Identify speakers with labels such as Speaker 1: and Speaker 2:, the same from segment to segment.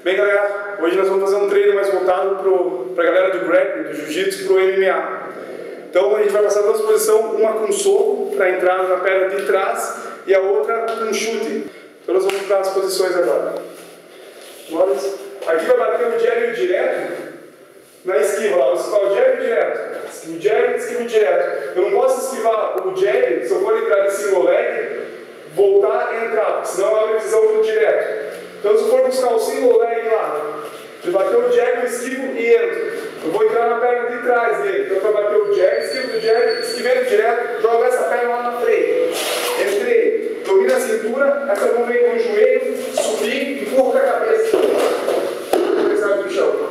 Speaker 1: Bem, galera, hoje nós vamos fazer um treino mais voltado para a galera do grappling, do jiu-jitsu, para o MMA. Então a gente vai passar duas posições, uma com soco para entrar na perna de trás e a outra com chute. Então nós vamos mudar as posições agora. Aqui vai bater o jab direto na esquiva, lá. Vou esquivar o jab direto, esquivo o jab, esquivo direto. Eu não posso esquivar o jab se eu for entrar de single leg, voltar e entrar, porque senão é uma visão do direto. Então se eu for buscar o single leg lá, de bater o jab, eu esquivo e entro. Eu vou entrar na perna de trás dele. Então para bater o jab, esquivo do jab, esquivei direto, jogo essa perna lá na frente. Entrei, domino a cintura, essa mão vem com o joelho, subi, empurro com a cabeça. Cabeça do chão.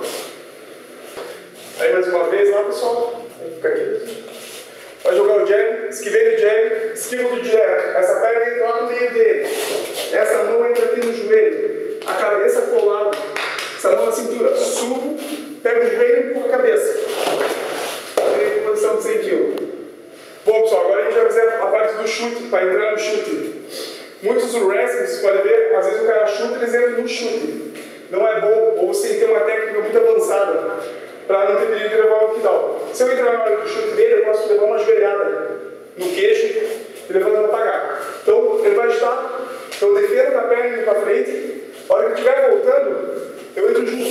Speaker 1: Aí mais uma vez lá, pessoal. Fica aqui. Vai jogar o jab, esquivei do jab, esquivo do direto. Essa perna entra lá no meio dele. Essa mão entra aqui no joelho. A cabeça colada. Essa mão na cintura. Subo, pego o joelho e empurro a cabeça. Entrei em posição de 100 kg. Bom, pessoal, agora a gente vai fazer a parte do chute, para entrar no chute. Muitos do wrestling, vocês podem ver, às vezes o cara chuta e eles entram no chute. Não é bom, ou você tem que ter uma técnica muito avançada para não ter perigo de levar um knockdown. Se eu entrar na hora do chute dele, eu posso levar uma joelhada no queixo e levando para pagar. Então, ele vai chutar, então eu defendo a perna indo para frente, a hora que eu estiver voltando, eu entro junto.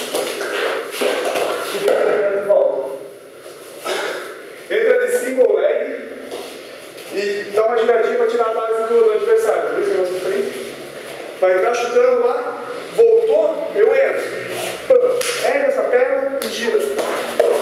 Speaker 1: E defendo a perna de volta. Entra de single leg e dá uma giradinha para tirar a base do adversário. Por isso, eu frente. Vai entrar chutando lá, voltou, eu entro. Erga essa perna e gira.